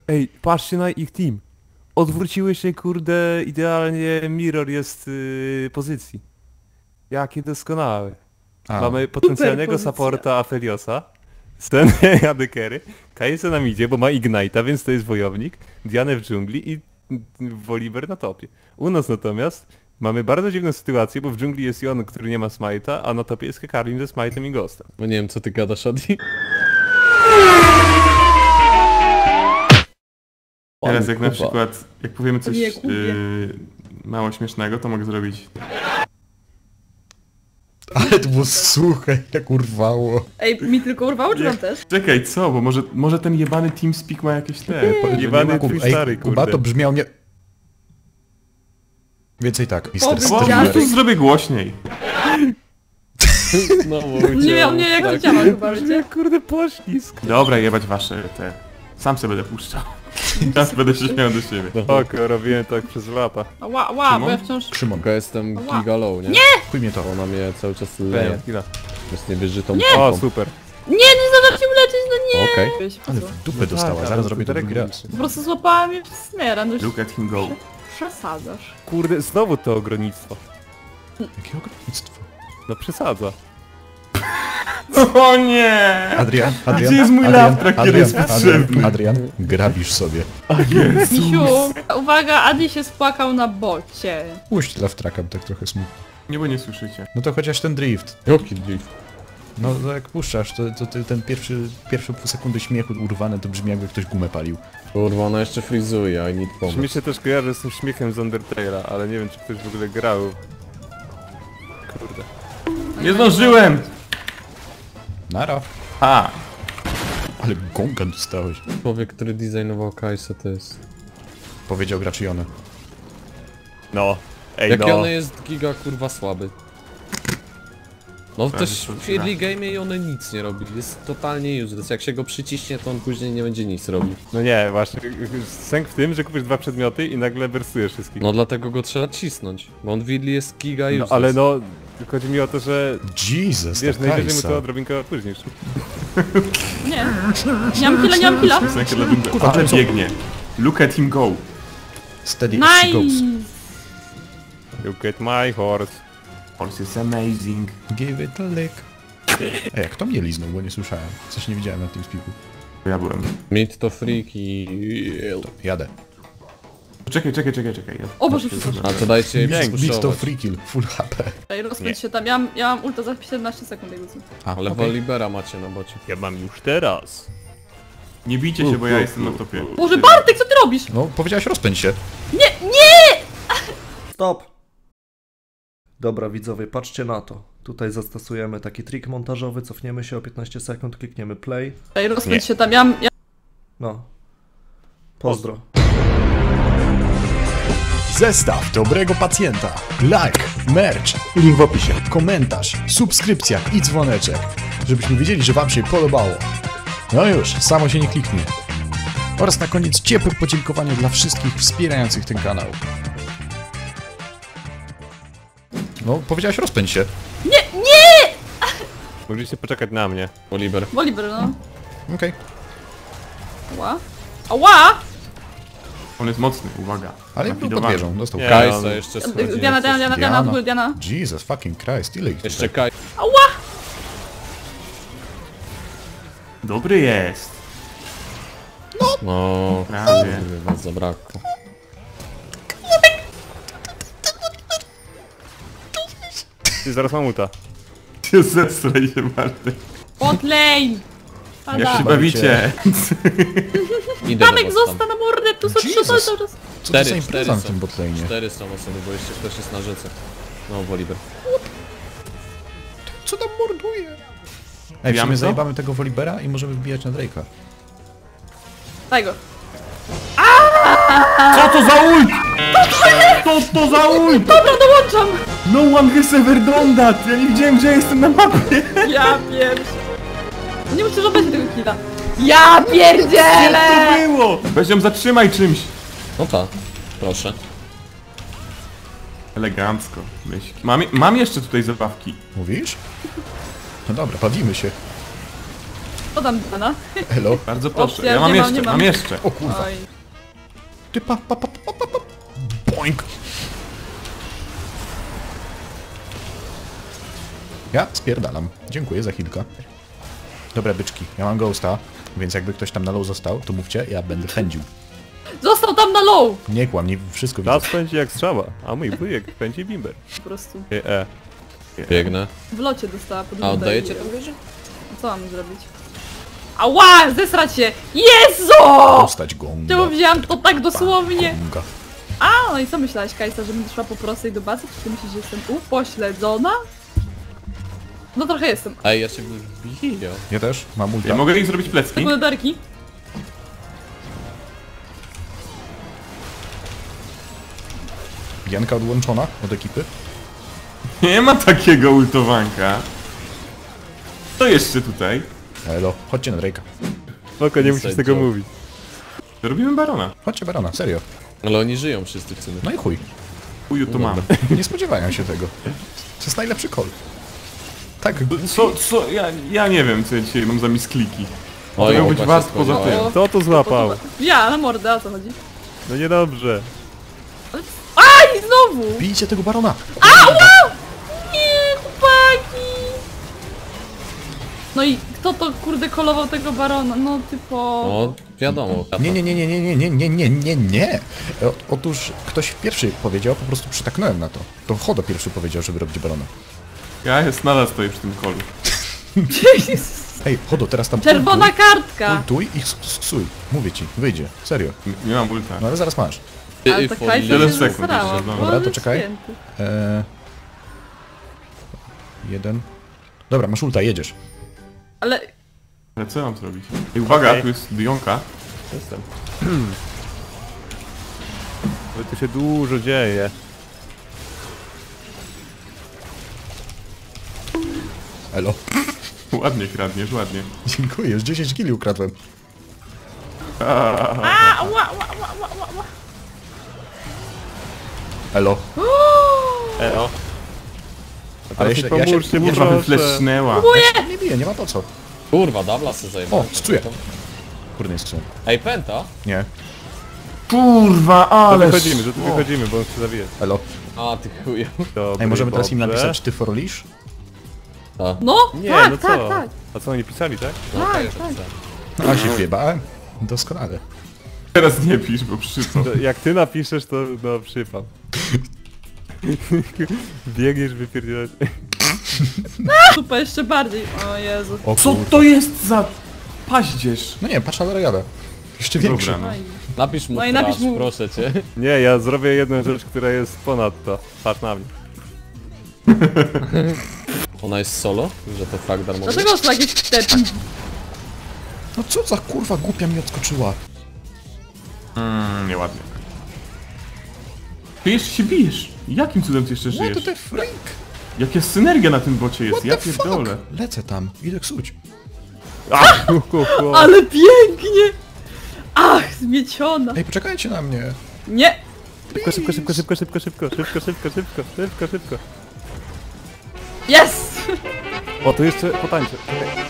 Ej, patrzcie na ich team. Odwróciły się, kurde, idealnie mirror jest pozycji. Jakie doskonałe. A, Mamy potencjalnego pozycja. supporta Afeliosa, Stenę Adekery, Kaisa nam idzie, bo ma Ignite'a, więc to jest wojownik, Dianę w dżungli i Volibear na topie. U nas natomiast mamy bardzo dziwną sytuację, bo w dżungli jest Jon, który nie ma smite'a, a na topie jest Kakarlin ze smite'em i ghostem. No nie wiem co ty gadasz, Adi. Teraz jak na Kuba. przykład, jak powiemy coś Nie, Kubie. mało śmiesznego, to mogę zrobić. ale to było suche, jak urwało. Ej, mi tylko urwało, czy wam też? Czekaj, co? Bo może ten jebany TeamSpeak ma jakieś te... Jebany Kuba. twój stary, Kuba kurde. to brzmiał nie... Więcej tak, Mister Powiedz, Bo Ja- po Streamer. prostu zrobię głośniej. No Nie miał, nie, jak to działa chyba, wiecie? Kurde, poślizg. Dobra, jebać wasze te... Sam sobie będę puszczał. Teraz będę się śmiał do siebie. Oko, robiłem tak przez lata. Ła, bo ja wciąż... Szymon, Tylko jestem Ała. giga low, nie? chuj mnie to. Ona mnie cały czas leje. Chwila. Jest niewyżytą O, pompą. super. Nie zdążyłam się uleczyć, no nie! Okej. Weź, po Ale co? w dupę dostała, tak, zaraz ale zrobię to daleko drugi raz. Po prostu złapałam je w snera, no już Look at him go. przesadzasz. Kurde, znowu to ogrodnictwo. Jakie ogrodnictwo? No przesadza. O nie! Adrian, Gdzie jest mój laptop, kiedy jest potrzebny? Adrian, grabisz sobie. Misiu, uwaga, Adi się spłakał na bocie. Puść laftraka, tak trochę smutno. Nie, bo nie słyszycie. No to chociaż ten drift. Jaki drift? No to jak puszczasz, to ty ten pierwsze pół sekundy śmiechu urwane to brzmi jakby ktoś gumę palił. Kurwa, ona jeszcze frizuje, I need pomoc. Mi się też kojarzy z tym śmiechem z Undertale'a, ale nie wiem czy ktoś w ogóle grał. Kurde. Nie zdążyłem! Nara. Ha! Ale gonga dostałeś. Człowiek, który designował Kai'Sa to jest... Powiedział Gracione. No. Ej Jaki no. on jest giga kurwa słaby. No też w early game i one nic nie robi. Jest totalnie useless. Jak się go przyciśnie, to on później nie będzie nic robił. No nie, właśnie. Sęk w tym, że kupisz dwa przedmioty i nagle wersujesz wszystkich. No dlatego go trzeba cisnąć. Bo on w early jest giga No, useless. ale no, chodzi mi o to, że Jesus, wiesz, ta najwyżej mu Kajsa. to odrobinkę później. Nie. Nie mam killa. Piosenkę dla Dunga. Kurwa, Ale co? biegnie. Look at him go. Steady as she goes. Nice! You get my horse. Horse is amazing. Give it a lick. Ej, kto mnie liznął, bo nie słyszałem. Coś nie widziałem na tym spiku. Ja byłem. Meat to freak i... Jadę. Czekaj. Ja... O Boże, przepraszam. A to dajcie jej Beat to przyspuszować. free kill, full HP. Ej, rozpędź się tam, ja mam ulta za 17 sekund, jakby co. A, Ale okej. Volibera macie na bocie. Ja mam już teraz. Nie bijcie się, bo ja jestem na topie. Boże, Bartek, co ty robisz? No, powiedziałeś rozpędź się. Stop! Dobra widzowie, patrzcie na to. Tutaj zastosujemy taki trik montażowy, cofniemy się o 15 sekund, klikniemy play. Ej, rozpędź się tam, ja... No. Pozdro. Zestaw dobrego pacjenta. Like, merch, link w opisie, komentarz, subskrypcja i dzwoneczek, żebyśmy wiedzieli, że wam się podobało. No już, samo się nie kliknie. Oraz na koniec ciepłe podziękowanie dla wszystkich wspierających ten kanał. No, powiedziałeś rozpędź się. Mogliście poczekać na mnie. Volibear. Woliber, no. Okej. Ała. Ała! On jest mocny, uwaga. Ale jak był pod Nafidowany. wieżą, dostał. Nie. Kai'Sa jeszcze schodzi. Diana, od góry, Diana. Jesus fucking Christ, ile ich Jeszcze tutaj? Kai. Ała! Dobry jest. No... Prawie. Was zabrakło. Ty zaraz mam uta. Się zestraj się, Bartek. Bot lane! Jak Pada. się bawicie. Idę do Tamek was został tam. na mordę, tu są Jesus. trzy cały czas. Co to za impreza na są. tym botlane? 4 są osoby, bo jeszcze ktoś jest na rzece. No, Volibear. Co tam morduje? Ej, w Wbijamy sumie to? zajebamy tego Volibera i możemy wbijać na Drake'a. Daj go. Co to za ult? Co to za ult? Dobra, dołączam! No one has ever done that! Ja nie widziałem, gdzie jestem na mapie. Ja pierwszy. Nie musisz obejść tego killa. Ja pierdzielę! To było! Weź ją zatrzymaj czymś. No ta. Proszę. Elegancko, myśl. Mam jeszcze tutaj zabawki. Mówisz? No dobra, bawimy się. Podam Diana. Elo. Bardzo proszę. Opcja, Ja mam nie mam, jeszcze, nie mam. mam jeszcze. O kurwa. Oj. Ty pa. Boink. Ja spierdalam. Dziękuję za chwilkę. Dobra, byczki. Ja mam ghosta, więc jakby ktoś tam na low został, to mówcie, ja będę pędził. Został tam na low! Nie kłam, nie wszystko widzę. Nas pędzi jak strzała, a mój wujek pędzi bimber. Po prostu. Biegnę. W locie dostała pod A wodę oddajecie i- tą wieżę? Co mam zrobić? Ała! Zesrać się! Jezu! Dostać gonga. Czemu wziąłam to tak dosłownie? Gonga. A, no i co myślałaś, Kajsa, że będę szła po prostej do bazy? Czy ty myślisz, że jestem upośledzona? No trochę jestem. Ej, ja się biję. Ja też mam ulta. Ja mogę ich zrobić plecki? Sekundę derki. Janka odłączona od ekipy. Nie ma takiego ultowanka. To jeszcze tutaj. Elo, chodźcie na Drake'a. Spoko, nie musisz tego joke. mówić. Robimy barona. Chodźcie Barona, serio. Ale oni żyją wszyscy w sumie. No i chuj. Uju, to mam. Nie spodziewają się tego. To jest najlepszy call. Tak, Co? Ja nie wiem, co ja dzisiaj mam za miskliki. Oj, miał być opa, was się poza spodziewałem. tym. Kto to złapał? Ja, na mordę, o co chodzi? No niedobrze. Aj, znowu! bijcie tego Barona. Nie, chłopaki! No i kto to kurde kolował tego barona? No typo... No, wiadomo. Nie. Otóż ktoś pierwszy powiedział, po prostu przytaknąłem na to. To Hodo pierwszy powiedział, żeby robić Barona. Ja jest nadal stoję przy tym kolu. Hej, Hodo, teraz tam Czerwona kartka! ultuj i suj. Mówię ci, wyjdzie. Serio. Nie mam ulta. No ale zaraz masz. Ale ta Kajsa Tyle się sekund zesrała, jeszcze, no. Boże Dobra, to czekaj. święty. Jeden. Dobra, masz ulta, jedziesz. Ale... Ale co ja mam zrobić? Ej, uwaga, Okej. tu jest Dionka. Jestem. Ale tu się dużo dzieje. Elo. Ładnie kradniesz, ładnie. Dziękuję, już 10 kili ukradłem. A, ła, ła, ła, ła, ła, ła. Elo. Eo. A Ale teraz ja mi się- pomóżcie, nie Kurwa, proszę. wyflesznęła. Nie bije, nie ma po co. Kurwa, dubla se zajmę. O, czuję. Kurde, jest skrzynia. Ej, penta? Nie. Kurwa, To ale... wychodzimy, to tu wychodzimy, bo on chce zabijać. Elo. A, ty chuju. Dobry, Ej, możemy teraz im dobrze. napisać ty for leash? No, Nie, tak, no co? tak, tak. A co oni pisali, tak? Tak, tak. A się wjebałem. Doskonale. Teraz nie pisz, bo przypał. To jak ty napiszesz, to no przypał. Biegniesz, wypierdzielać. Super, jeszcze bardziej. O Jezu. O Co kur... to jest za paździerz? No nie, patrz ale jadę. Jeszcze większy. Dobra, no. Oj. Napisz mu No i trash, napisz mu- proszę cię. Nie, ja zrobię jedną rzecz, która jest ponad to. Patrz na mnie. Ona jest solo? Że to frag darmowy? Dlaczego są jakieś te... No co za kurwa głupia mi odskoczyła. Nieładnie. Ty jeszcze się bijesz. Jakim cudem ty jeszcze What żyjesz? the freak? Jaka synergia na tym bocie jest, What ja the pierdolę. fuck? Lecę tam, idę ksuć. Ach, Ale pięknie! Ach, zmieciona. Ej, poczekajcie na mnie. Nie! Szybko. Jest! O, to jeszcze potańczę. Czekaj.